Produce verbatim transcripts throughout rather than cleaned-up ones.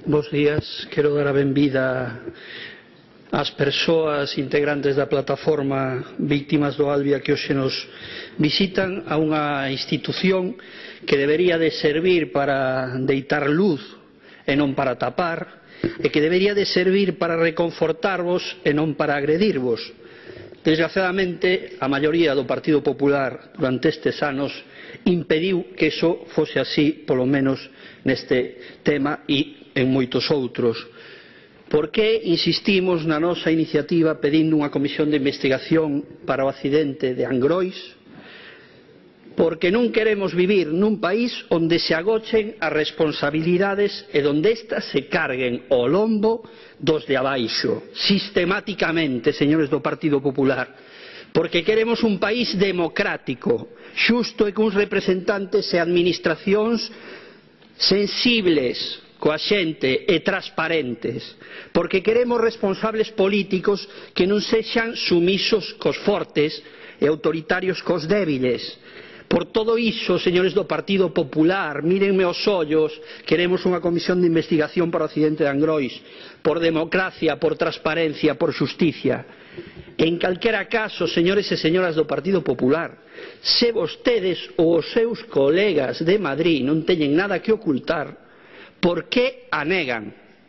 Bos días. Quero dar a benvida ás persoas integrantes da plataforma Víctimas do Alvia que hoxe nos visitan a unha institución que debería de servir para deitar luz e non para tapar, e que debería de servir para reconfortarvos e non para agredirvos. Desgraciadamente, a maioría do Partido Popular durante estes anos impediu que iso fose así, polo menos neste tema e en moitos outros. Por que insistimos na nosa iniciativa pedindo unha comisión de investigación para o accidente de Angrois? Porque non queremos vivir nun país onde se agochen as responsabilidades e onde estas se carguen ao lombo dos de abaixo, sistemáticamente, señores do Partido Popular. Porque queremos un país democrático, xusto e cuns representantes e administracións sensibles coa xente e transparentes, porque queremos responsables políticos que non sexan sumisos cos fortes e autoritarios cos débiles. Por todo iso, señores do Partido Popular, mírenme os ollos, queremos unha comisión de investigación para o accidente de Angrois, por democracia, por transparencia, por xusticia. En calquera caso, señores e señoras do Partido Popular, se vostedes ou os seus colegas de Madrid non teñen nada que ocultar, por que a negan?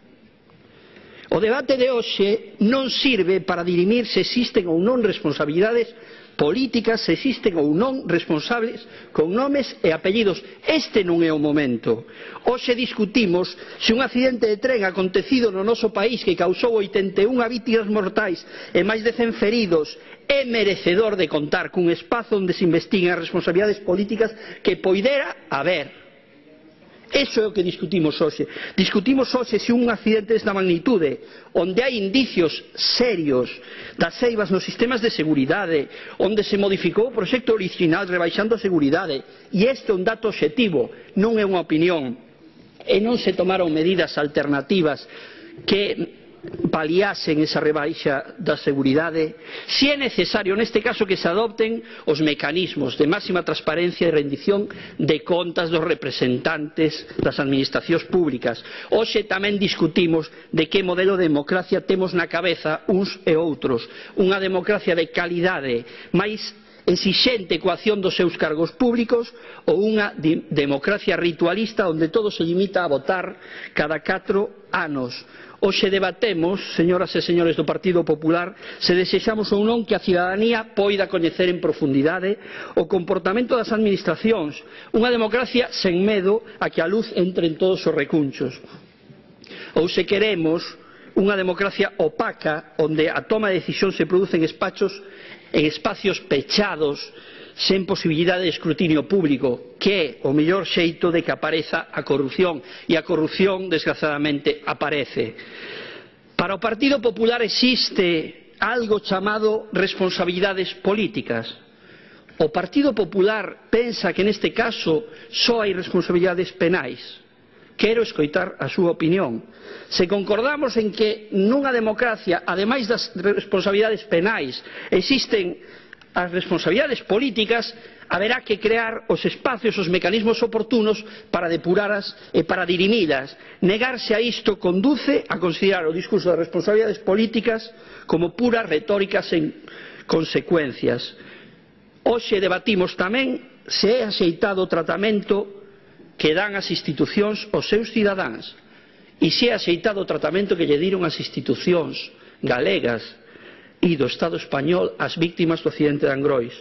O debate de hoxe non sirve para dirimir se existen ou non responsabilidades políticas, se existen ou non responsables con nomes e apellidos. Este non é o momento. Hoxe discutimos se un accidente de tren acontecido no noso país que causou oitenta e unha vítimas mortais e máis de cen feridos é merecedor de contar cun espazo onde se investiguen as responsabilidades políticas que poidera haber. Iso é o que discutimos hoxe. Discutimos hoxe se un accidente desta magnitude, onde hai indicios serios das eivas nos sistemas de seguridade, onde se modificou o proxecto original rebaixando a seguridade, e este é un dato obxectivo, non é unha opinión, e non se tomaron medidas alternativas que paliasen esa rebaixa da seguridade, se é necesario neste caso que se adopten os mecanismos de máxima transparencia e rendición de contas dos representantes das administracións públicas. Hoxe tamén discutimos de que modelo de democracia temos na cabeza uns e outros, unha democracia de calidade máis exixente coa acción dos seus cargos públicos ou unha democracia ritualista onde todo se limita a votar cada catro anos. Hoxe debatemos, señoras e señores do Partido Popular, se desexamos ou non que a cidadanía poida coñecer en profundidade o comportamento das administracións, unha democracia sen medo a que a luz entre en todos os recunchos. Ou se queremos unha democracia opaca onde a toma de decisión se produce en espachos en espacios pechados sen posibilidade de escrutinio público, que é o mellor xeito de que apareza a corrupción, e a corrupción, desgraciadamente, aparece. Para o Partido Popular existe algo chamado responsabilidades políticas. O Partido Popular pensa que neste caso só hai responsabilidades penais. Quero escoitar a súa opinión. Se concordamos en que nunha democracia, ademais das responsabilidades penais, existen as responsabilidades políticas, haberá que crear os espacios, os mecanismos oportunos para depuralas e para dirimilas. Negarse a isto conduce a considerar o discurso das responsabilidades políticas como puras retóricas sen consecuencias. Hoxe debatimos tamén se é axeitado o tratamento que dan as institucións aos seus cidadáns e se é axeitado o tratamento que lle diron as institucións galegas e do Estado español ás víctimas do accidente de Angrois.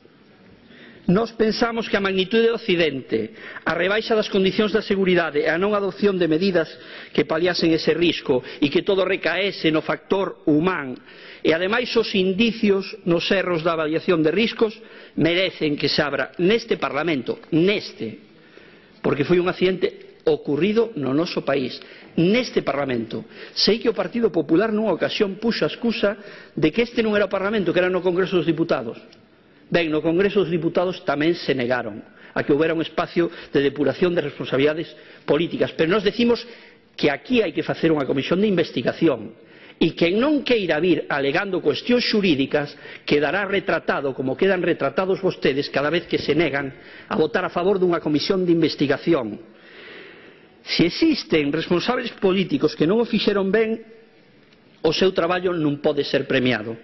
Nós pensamos que a magnitude do accidente, a rebaixa das condicións da seguridade e a non adopción de medidas que paliasen ese risco e que todo recaese no factor humán e ademais os indicios nos erros da avaliación de riscos merecen que se abra neste Parlamento, neste, porque foi un accidente ocurrido no noso país, neste Parlamento. Sei que o Partido Popular nunha ocasión puxo a excusa de que este non era o Parlamento, que era no Congreso dos Diputados. Ben, no Congreso dos Diputados tamén se negaron a que houbera un espacio de depuración de responsabilidades políticas, pero nós decimos que aquí hai que facer unha comisión de investigación e quen non queira vir alegando cuestións xurídicas quedará retratado como quedan retratados vostedes cada vez que se negan a votar a favor dunha comisión de investigación. Se existen responsables políticos que non o fixeron ben, o seu traballo non pode ser premiado.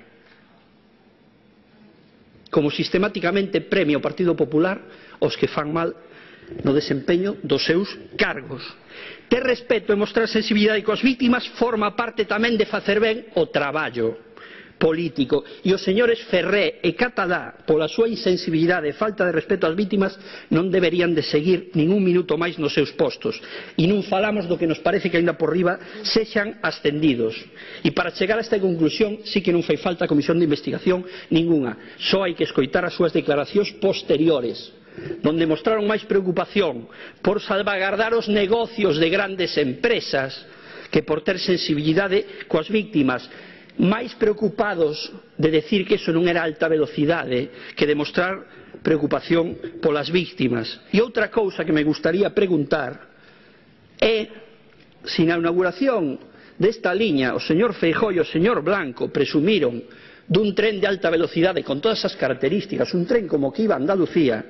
Como sistemáticamente premia o Partido Popular os que fan mal no desempeño dos seus cargos. Ter respeto e mostrar sensibilidade coas vítimas forma parte tamén de facer ben o traballo político. E os señores Ferré e Catalá, pola súa insensibilidade e falta de respeto ás vítimas, non deberían de seguir nin un minuto máis nos seus postos. E non falamos do que nos parece que aínda por riba sexan ascendidos. E para chegar a esta conclusión sí que non fai falta comisión de investigación ningunha. Só hai que escoitar as súas declaracións posteriores, donde mostraron máis preocupación por salvagardar os negocios de grandes empresas que por ter sensibilidade coas vítimas, máis preocupados de decir que eso non era alta velocidade que de mostrar preocupación polas vítimas. E outra cousa que me gustaría preguntar é se na inauguración desta liña o señor Feijóo e o señor Blanco presumiron dun tren de alta velocidade con todas as características, un tren como que iba a Andalucía.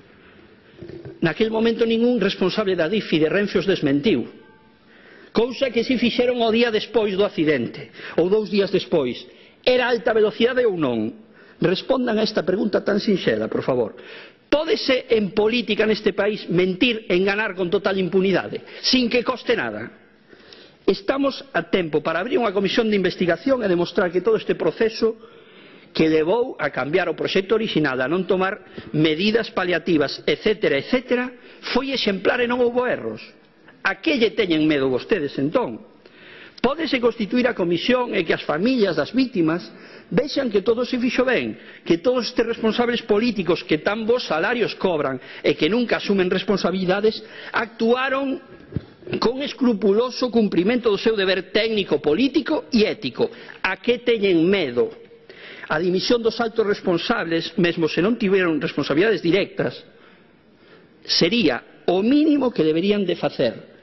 Naquel momento ningún responsable da D I F e de Renfe os desmentiu, cousa que si fixeron o día despois do accidente, ou dous días despois. Era alta velocidade ou non? Respondan a esta pregunta tan sinxela, por favor. Pódese en política neste país mentir e enganar con total impunidade, sin que coste nada? Estamos a tempo para abrir unha comisión de investigación e demostrar que todo este proceso que levou a cambiar o proxecto orixinal, a non tomar medidas paliativas, etcétera, etcétera, foi exemplar e non houbo erros. A que lle teñen medo vostedes, entón? Pódese constituir a comisión e que as familias das vítimas vexan que todo se fixo ben, que todos estes responsables políticos que tan bons salarios cobran e que nunca asumen responsabilidades actuaron con escrupuloso cumprimento do seu deber técnico, político e ético. A que teñen medo? A dimisión dos altos responsables, mesmo se non tiveron responsabilidades directas, sería o mínimo que deberían de facer.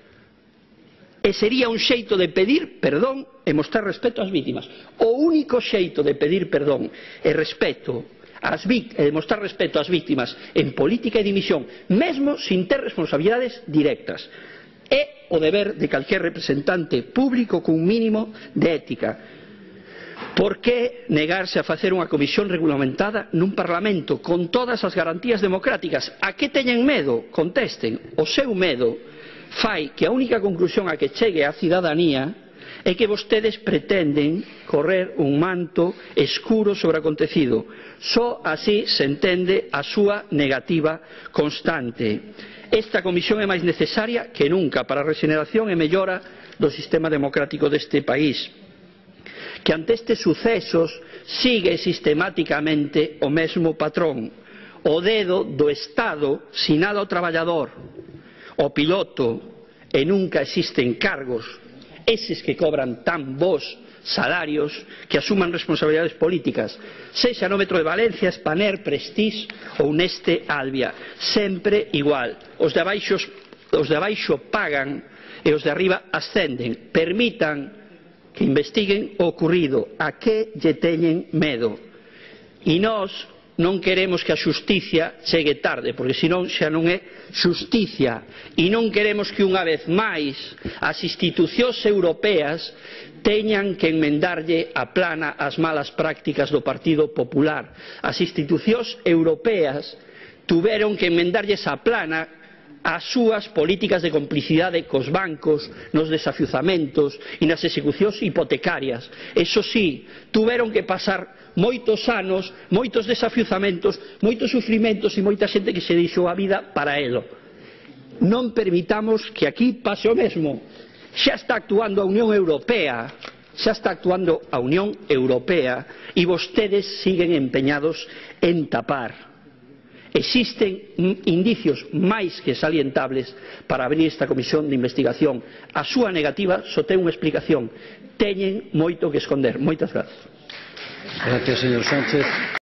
E sería un xeito de pedir perdón e mostrar respeto ás vítimas. O único xeito de pedir perdón e respeto ás e mostrar respeto ás vítimas en política e dimisión, mesmo sin ter responsabilidades directas, é o deber de calquer representante público cun mínimo de ética. Por que negarse a facer unha comisión regulamentada nun Parlamento con todas as garantías democráticas? A que teñen medo? Contesten. O seu medo fai que a única conclusión a que chegue a cidadanía é que vostedes pretenden correr un manto escuro sobre o acontecido. Só así se entende a súa negativa constante. Esta comisión é máis necesaria que nunca para a regeneración e mellora do sistema democrático deste país, que ante estes sucesos sigue sistemáticamente o mesmo patrón, o dedo do Estado sinado ao traballador, o piloto, e nunca existen cargos, eses que cobran tan bons salarios, que asuman responsabilidades políticas, sexa no Metro de Valencia, Spanair, Prestige ou neste Albia, sempre igual. Os de abaixo, os de abaixo pagan e os de arriba ascenden. Permitan que investiguen o ocurrido. A que lle teñen medo? E nós non queremos que a xusticia chegue tarde, porque senón xa non é xusticia, e non queremos que unha vez máis as institucións europeas teñan que enmendarlle a plana as malas prácticas do Partido Popular. As institucións europeas tuveron que enmendarlles a plana as súas políticas de complicidade cos bancos, nos desafiuzamentos e nas execucións hipotecarias. Eso sí, tuveron que pasar moitos anos, moitos desafiuzamentos, moitos sufrimentos e moita xente que se deixou a vida para elo. Non permitamos que aquí pase o mesmo. Xa está actuando a Unión Europea, xa está actuando a Unión Europea e vostedes siguen empeñados en tapar. Existen indicios máis que salientables para abrir esta comisión de investigación. A súa negativa só ten unha explicación. Teñen moito que esconder. Moitas grazas. Gracias, señor Sánchez.